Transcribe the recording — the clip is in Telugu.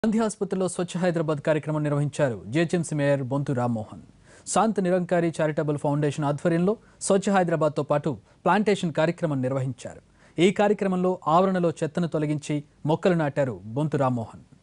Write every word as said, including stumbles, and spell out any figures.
గాంధీ ఆసుపత్రిలో స్వచ్ఛ హైదరాబాద్ కార్యక్రమం నిర్వహించారు GHMC mayor Bontu Rammohan. Sant Nirankari charitable foundation ఆధ్వర్యంలో స్వచ్ఛ హైదరాబాద్తో పాటు ప్లాంటేషన్ కార్యక్రమం నిర్వహించారు. ఈ కార్యక్రమంలో ఆవరణలో చెత్తను తొలగించి మొక్కలు నాటారు బొంతు రామ్మోహన్.